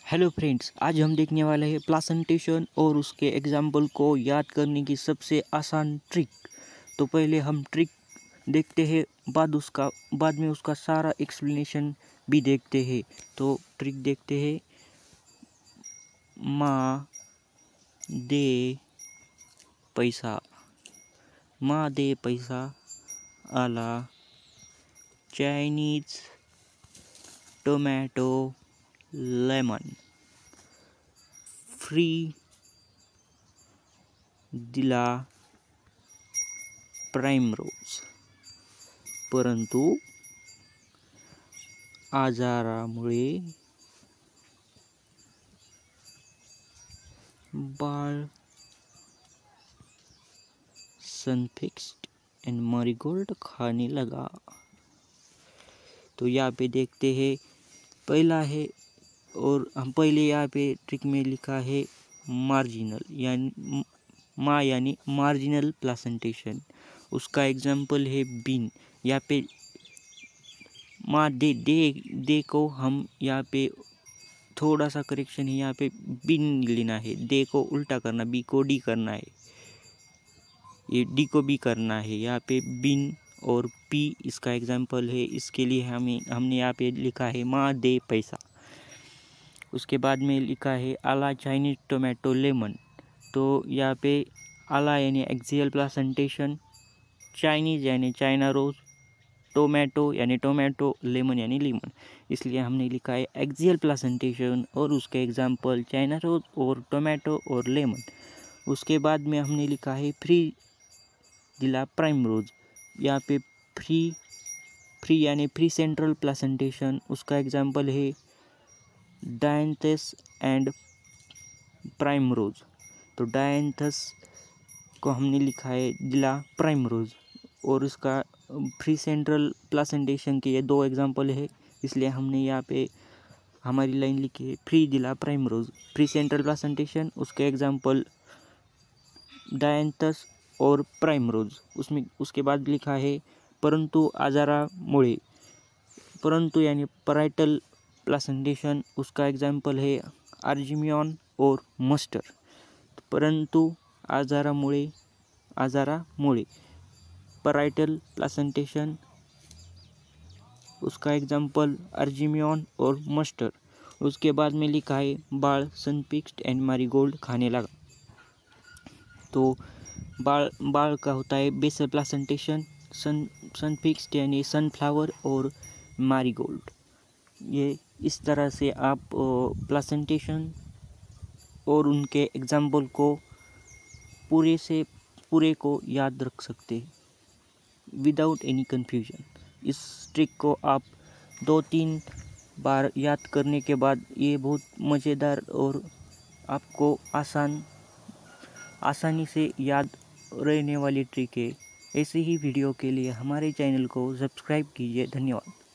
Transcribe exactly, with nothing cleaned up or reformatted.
Hello friends, आज हम देखने वाले हैं प्लासेंटेशन और उसके एग्जाम्पल को याद करने की सबसे आसान ट्रिक। तो पहले हम ट्रिक देखते हैं, बाद उसका बाद में उसका सारा एक्सप्लेनेशन भी देखते हैं। तो ट्रिक देखते हैं। माँ दे पैसा, माँ दे पैसा आला चाइनीज टोमेटो लेमन फ्री दिला प्राइम रोज। परंतु आजारामुळे बाळ सनफिक्स्ड एंड मैरीगोल्ड खाने लगा। तो यहाँ पे देखते हैं, पहला है और हम पहले यहाँ पे ट्रिक में लिखा है मार्जिनल, यानी माँ यानी मार्जिनल प्लासेंटेशन। उसका एग्जाम्पल है बीन। यहाँ पे माँ दे दे दे को हम यहाँ पे थोड़ा सा करेक्शन है, यहाँ पे बिन लेना है। दे को उल्टा करना, बी को डी करना है, ये डी को बी करना है। यहाँ पे बिन और पी इसका एग्जाम्पल है। इसके लिए हमें हमने यहाँ पे लिखा है माँ दे पैसा। उसके बाद में लिखा है आला चाइनीज टोमेटो लेमन। तो यहाँ पे आला यानी एक्सियल प्लासेंटेशन, चाइनीज यानी चाइना रोज, टोमेटो यानी टोमेटो, लेमन यानी लीमन। इसलिए हमने लिखा है एक्सियल प्लासेंटेशन और उसके एग्जाम्पल चाइना रोज और टोमेटो और लेमन। उसके बाद में हमने लिखा है फ्री दिला प्राइम रोज। यहाँ पे फ्री फ्री यानी फ्री सेंट्रल प्लासेंटेशन, उसका एग्जाम्पल है डायंथस एंड प्राइम रोज। तो डायंथस को हमने लिखा है दिला प्राइम रोज और उसका फ्री सेंट्रल प्लासेंटेशन के ये दो एग्जाम्पल है। इसलिए हमने यहाँ पे हमारी लाइन लिखी है फ्री दिला primrose, free central placentation, उसके एग्जाम्पल डायंथस और प्राइम रोज। उसमें उसके बाद लिखा है परंतु आजारामुळे, परंतु यानी पराइटल प्लासेंटेशन, उसका एग्जाम्पल है आर्जिमियन और मस्टर। परंतु आजारामुळे आजारामुळे पराइटल प्लासेंटेशन, उसका एग्जाम्पल आर्जिमियन और मस्टर। उसके बाद में लिखा है बाळ सनफिक्स्ड एंड मैरीगोल्ड खाने लगा। तो बाळ बाळ का होता है बेसल प्लासेंटेशन, सन सनफिक्स्ड यानी सनफ्लावर और मैरीगोल्ड। ये इस तरह से आप प्लासेंटेशन और उनके एग्जाम्पल को पूरे से पूरे को याद रख सकते हैं विदाउट एनी कन्फ्यूजन। इस ट्रिक को आप दो तीन बार याद करने के बाद ये बहुत मज़ेदार और आपको आसान आसानी से याद रहने वाली ट्रिक है। ऐसे ही वीडियो के लिए हमारे चैनल को सब्सक्राइब कीजिए। धन्यवाद।